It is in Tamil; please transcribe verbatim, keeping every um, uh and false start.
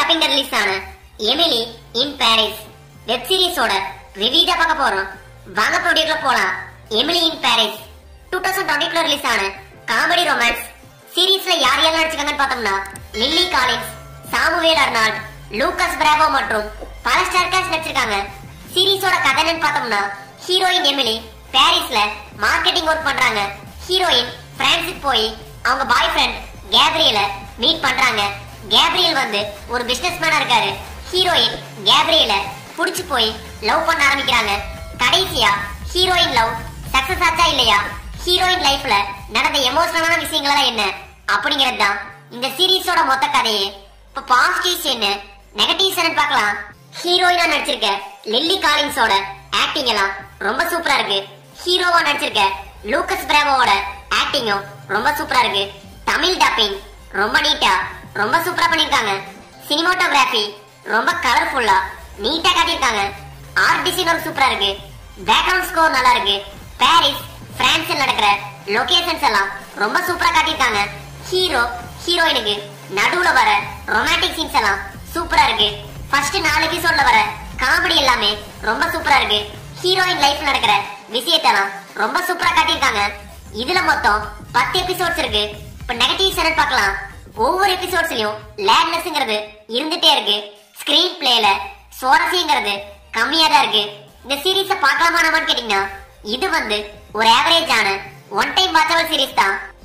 டாப்பிங் ரிலீஸ் ஆன எமிலி இன் பாரிஸ் வெப் சீரிஸோட ரிவ்யூ தான் பார்க்க போறோம். வாங்க ப்ரோடியூக்ல போலாம். Emily in Paris two thousand twenty release ஆன காமெடி ரொமான்ஸ் சீரிஸ்ல யார் யார் நடிச்சிருக்காங்கன்னு பார்த்தோம்னா Lily Collins, Samuel Arnold, Lucas Bravo மற்றும் பல ஸ்டார் காஸ்ட் நடிச்சிருக்காங்க. சீரிஸோட கதை என்னன்னு பார்த்தோம்னா ஹீரோயின் எமிலி பாரிஸ்ல மார்க்கெட்டிங் ஒர்க் பண்றாங்க. ஹீரோயின் பிரான்ஸுக்கு போய் அவங்க பாய் ஃப்ரெண்ட் கேப்ரியலை மீட் பண்றாங்க. கேப்ரியல் வந்து ஒரு பிசினஸ் மேனா இருக்காரு. ஹீரோயின் கேப்ரியலை புடிச்சு போய் லவ் பண்ண ஆரம்பிக்கிறாங்க. கடைசியா ஹீரோயின் லவ் சக்சஸ் ஆச்சா இல்லையா, ஹீரோயின் லைஃப்ல நடந்த எமோஷனலான விஷயங்கள் என்ன அப்படிங்கிறது தான் இந்த சீரிஸோட மொத்த கதையே. இப்ப பாசிட்டிவ்ஸ் என்ன, நெகட்டிவ்ஸ் என்ன பார்க்கலாம். ஹீரோயினா நடிச்சிருக்க லில்லி காலின்ஸோட ஆக்டிங் எல்லாம் ரொம்ப சூப்பரா இருக்கு. ஹீரோவா நடிச்சிருக்க லூகாஸ் பிராவோட ஆக்டிங்கும் ரொம்ப சூப்பரா இருக்கு. தமிழ் டப்பிங் ரொம்ப நீட்டா ரொம்ப சூப்பரா பண்ணிருக்காங்க. சினிமாட்டோகிராஃபி ரொம்ப கலர்ஃபுல்லா நீட்டா காட்டியிருக்காங்க. ஆர்ட் டிசைன் சூப்பரா இருக்கு. பேக்ரவுண்ட் ஸ்கோர் நல்லா இருக்கு. பாரிஸ் பிரான்ஸ்ல நடக்கிற லொகேஷன்ஸ் எல்லாம் ரொம்ப சூப்பரா காட்டியிருக்காங்க. ஹீரோ ஹீரோயினுக்கு நடுவுல வர ரொமான்டிக் சீன்ஸ் எல்லாம் சூப்பரா இருக்கு. ஃபர்ஸ்ட் நாலு எபிசோட்ல வர காமெடி எல்லாமே ரொம்ப சூப்பரா இருக்கு. ஹீரோயின் லைஃப்ல நடக்கிற விஷயத்தெல்லாம் ரொம்ப சூப்பரா காட்டியிருக்காங்க. இதுல மொத்தம் பத்து எபிசோட்ஸ் இருக்கு. இப்ப நெகட்டிவ்ஸ் என்ன பார்க்கலாம். ஒவ்வொரு எபிசோட்ஸ்லயும் லேக்னஸ்ங்கிறது இருந்துட்டே இருக்கு. ஸ்கிரீன் பிளேல சுவாரஸ்யங்கிறது கம்மியா தான் இருக்கு. இந்த சீரீஸ பார்க்கலாமான்னு கேட்டீங்கன்னா இது வந்து ஒரு ஆவரேஜ் ஆன ஒன் டைம் வாட்சபிள் சீரீஸ் தான்.